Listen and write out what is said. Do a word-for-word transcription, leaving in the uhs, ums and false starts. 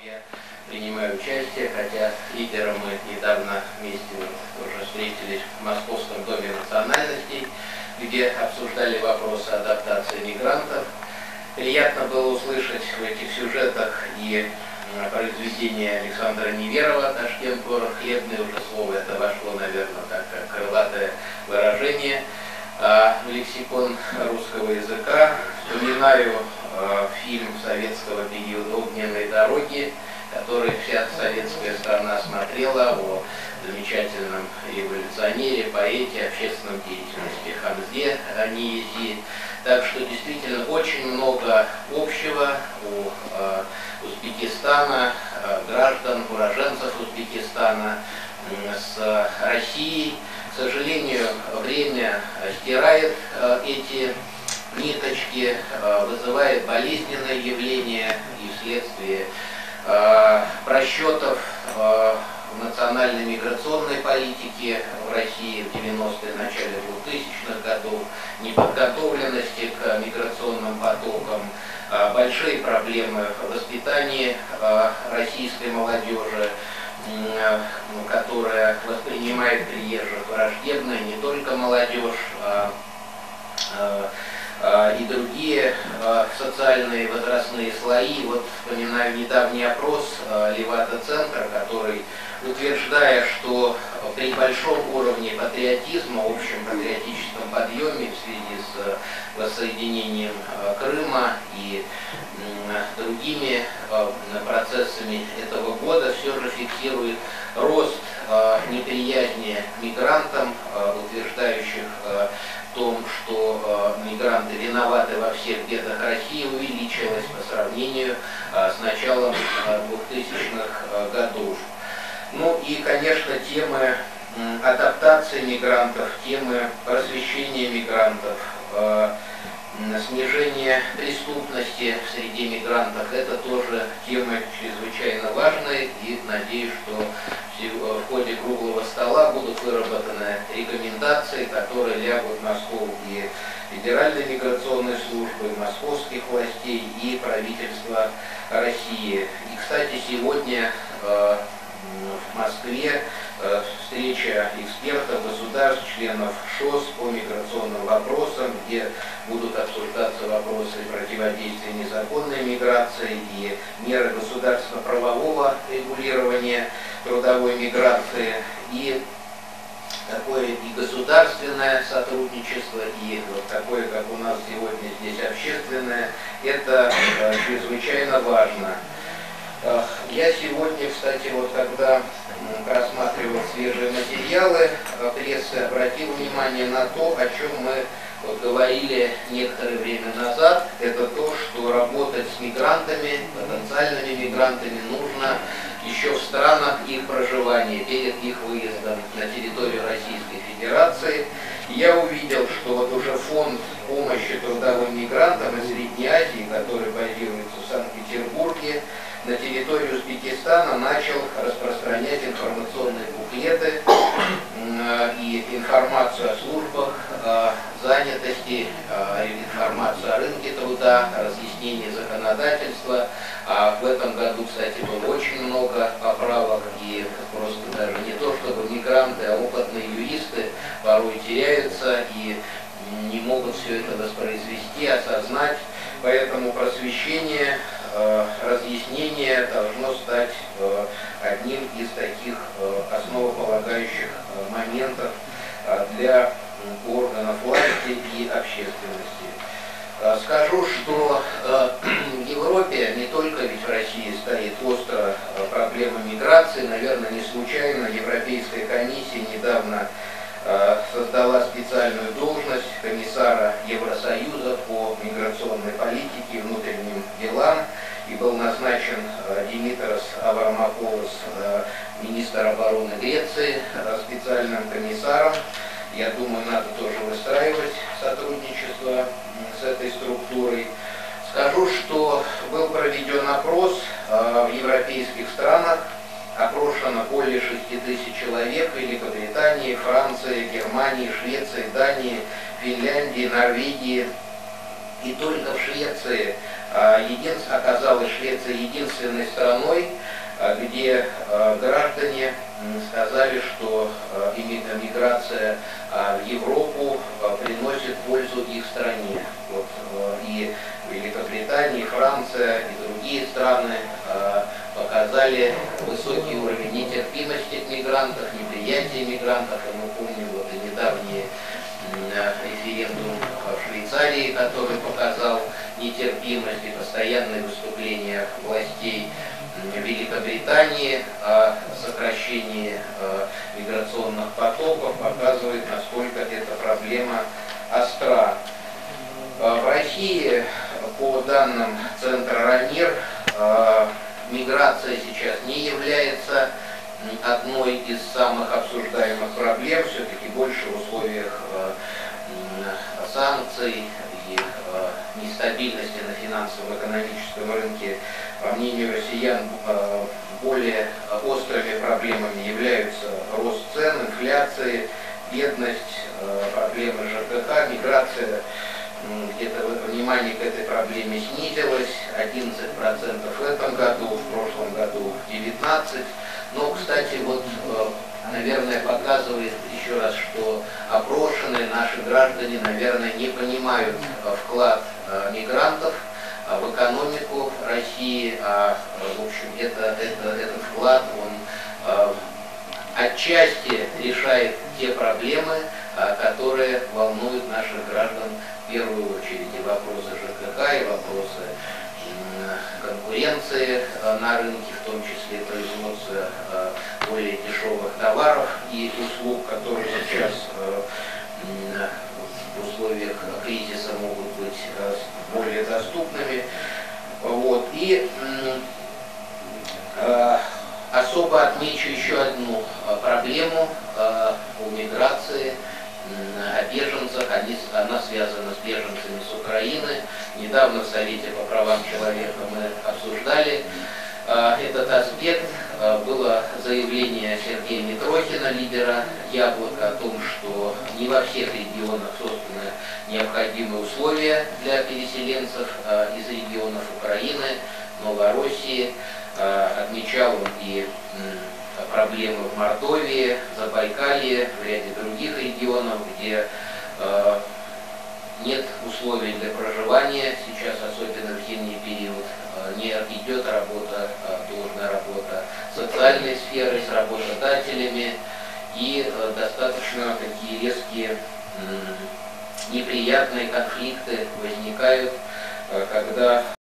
я принимаю участие, хотя лидером мы недавно вместе уже встретились в Московском доме национальностей, где обсуждали вопросы адаптации мигрантов. Приятно было услышать в этих сюжетах и произведение Александра Неверова «Ташкент, город хлебный», уже слово это вошло, наверное, так как крылатое выражение в лексикон русского языка. Вспоминаю э, фильм советского периода «Огненные дороги», который вся советская страна смотрела, о замечательном революционере, поэте, общественном деятельности Хамзе Ниязи. Так что действительно очень много общего у э, Узбекистана, э, граждан, уроженцев Узбекистана э, с Россией. К сожалению, время стирает э, эти ниточки, э, вызывает болезненное явление и вследствие э, просчетов э, в национальной миграционной политике в России в девяностые, начале двухтысячных годов, неподготовленности к миграционным потокам, э, большие проблемы в воспитании э, российской молодежи, которая воспринимает приезжих враждебно, не только молодежь, а, а, а, и другие а, социальные возрастные слои. Вот вспоминаю недавний опрос а, Левада-центра, который, утверждая, что при большом уровне патриотизма, общем патриотическом подъеме в связи с воссоединением а, Крыма и другими процессами этого года, все же фиксирует рост неприязни к мигрантам, утверждающих в том, что мигранты виноваты во всех бедах России, увеличилась по сравнению с началом двухтысячных годов. Ну и, конечно, темы адаптации мигрантов, темы просвещения мигрантов, снижение преступности среди мигрантов – это тоже тема чрезвычайно важная, и надеюсь, что в ходе круглого стола будут выработаны рекомендации, которые лягут на стол и Федеральной миграционной службы, и московских властей, и правительства России. И, кстати, сегодня э, в Москве э, встреча экспертов, государств, членов ШОС по миграционным вопросам, где будут обсуждаться вопросы противодействия незаконной миграции и меры государственно-правового регулирования трудовой миграции, и такое и государственное сотрудничество, и вот такое, как у нас сегодня здесь, общественное. Это э, чрезвычайно важно. Я сегодня, кстати, вот когда просматривал свежие материалы прессы, обратил внимание на то, о чем мы вот говорили некоторое время назад. Это то, что работать с мигрантами, потенциальными мигрантами нужно еще в странах их проживания, перед их выездом на территорию Российской Федерации. Я увидел, что вот уже фонд помощи трудовым мигрантам из Средней Азии, который базируется в Санкт-Петербурге, на территории Узбекистана начал распространять информационные буклеты и информацию о службах занятости, информацию о рынке труда, разъяснение законодательства. А в этом году, кстати, было очень много поправок, и просто даже не то, чтобы мигранты, а опытные юристы порой теряются и не могут все это воспроизвести, осознать. Поэтому просвещение, э, разъяснение должно стать э, одним из таких э, основополагающих э, моментов э, для органов власти и общественности. Э, скажу, что э, в Европе, не только ведь в России, стоит остро э, проблема миграции. Наверное, не случайно Европейская комиссия недавно создала специальную должность комиссара Евросоюза по миграционной политике и внутренним делам, и был назначен Димитрос Аврамополос, министр обороны Греции, специальным комиссаром. Я думаю, надо тоже выстраивать сотрудничество с этой структурой. Скажу, что был проведен опрос в европейских странах. Опрошено более шести тысяч человек в Великобритании, Франции, Германии, Швеции, Дании, Финляндии, Норвегии. И только в Швеции Единственно, оказалась Швеция единственной страной, где граждане сказали, что миграция в Европу приносит пользу их стране. Вот, и Великобритания, и Франция, и другие страны показали высокий уровень нетерпимости к мигрантам, неприятия мигрантов. И мы помним вот и недавние референдум в Швейцарии, который показал нетерпимость, и постоянные выступления властей Великобритании о сокращении миграционных потоков показывает, насколько эта проблема остра. В России, по данным Центра РАНИР, миграция сейчас не является одной из самых обсуждаемых проблем, все-таки больше в условиях санкций и нестабильности на финансово-экономическом рынке, по мнению россиян, более острыми проблемами являются рост цен, инфляция, бедность, проблемы ЖКХ, миграция. Где-то внимание к этой проблеме снизилось, одиннадцать процентов в этом году, в прошлом году девятнадцать процентов. Но, кстати, вот, наверное, показывает еще раз, что опрошенные наши граждане, наверное, не понимают вклад мигрантов в экономику России, а, в общем, это, это, этот вклад, он отчасти решает те проблемы, которые волнуют наших граждан в первую очередь, и вопросы ЖКХ, и вопросы конкуренции на рынке, в том числе производства более дешевых товаров и услуг, которые сейчас в условиях кризиса могут быть более доступными. Вот. И особо отмечу еще одну проблему у миграции, о беженцах. Они, она связана с беженцами с Украины. Недавно в Совете по правам человека мы обсуждали этот аспект. Было заявление Сергея Митрохина, лидера «Яблока», о том, что не во всех регионах созданы необходимые условия для переселенцев из регионов Украины, Новороссии. Отмечал он и проблемы в Мордовии, Забайкалье, в ряде других регионов, где э, нет условий для проживания. Сейчас, особенно в зимний период, э, не идет работа, э, должная работа социальной сферы с работодателями, и э, достаточно такие резкие, э, неприятные конфликты возникают, э, когда